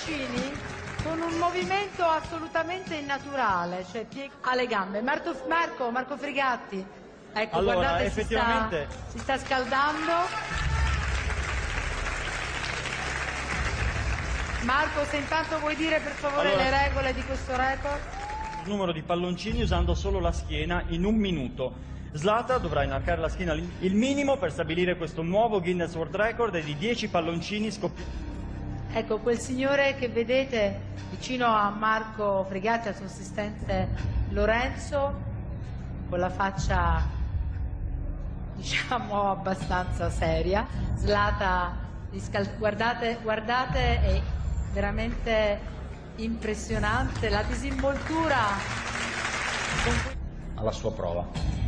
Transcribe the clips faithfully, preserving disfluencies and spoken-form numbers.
palloncini con un movimento assolutamente innaturale, cioè piega alle gambe. Marco, Marco, Marco Frigatti, ecco, allora, guardate, effettivamente... si, sta, si sta scaldando. Marco, se intanto vuoi dire per favore allora, le regole di questo record? Il numero di palloncini usando solo la schiena in un minuto. Zlata dovrà inarcare la schiena, il minimo per stabilire questo nuovo Guinness World Record è di dieci palloncini scoppiati. Ecco, quel signore che vedete vicino a Marco Frigatti, al suo assistente Lorenzo, con la faccia, diciamo, abbastanza seria. Zlata, guardate, guardate, è veramente impressionante la disinvoltura. Alla sua prova.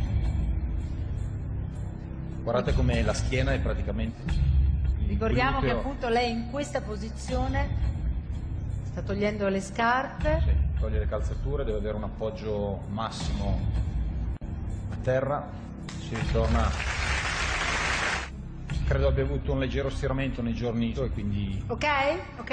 Guardate come la schiena è praticamente... Ricordiamo che appunto lei in questa posizione sta togliendo le scarpe. Sì, toglie le calzature, deve avere un appoggio massimo a terra, si ritorna. Credo abbia avuto un leggero stiramento nei giorni e quindi... Ok, ok.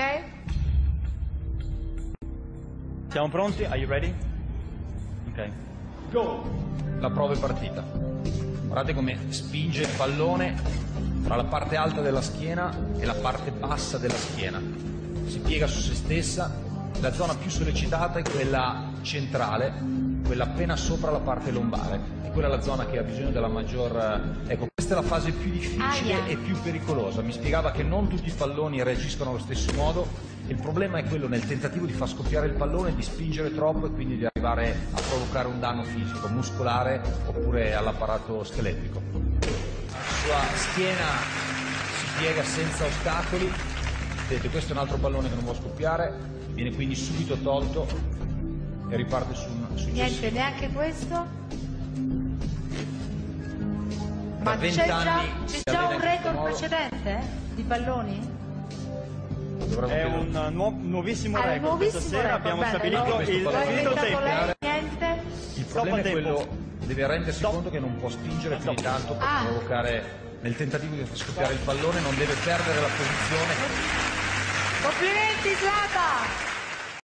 Siamo pronti? Are you ready? Ok. Go! La prova è partita. Guardate come spinge il pallone tra la parte alta della schiena e la parte bassa della schiena. Si piega su se stessa, la zona più sollecitata è quella centrale, quella appena sopra la parte lombare, e quella è la zona che ha bisogno della maggior... Ecco, questa è la fase più difficile ah, yeah. e più pericolosa. Mi spiegava che non tutti i palloni reagiscono allo stesso modo, il problema è quello nel tentativo di far scoppiare il pallone, di spingere troppo e quindi di arrivare a provocare un danno fisico, muscolare oppure all'apparato scheletrico. La sua schiena si piega senza ostacoli. Vedete, questo è un altro pallone che non può scoppiare, viene quindi subito tolto e riparte su un successivo. Niente, neanche questo? Da Ma c'è già, già un record modo. precedente di palloni? È un nuov nuovissimo ah, record. Questa sera record, abbiamo bene, stabilito no? il finito tempo. Lei, niente? Il problema è tempo. quello, deve rendersi Stop. conto che non può spingere più di tanto per ah. provocare, nel tentativo di far scoppiare il pallone non deve perdere la posizione. Complimenti Zlata!